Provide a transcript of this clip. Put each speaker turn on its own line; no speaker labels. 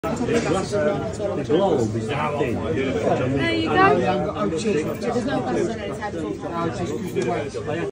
The globe is that thin.
There you go. There's no glass on it, it's had full.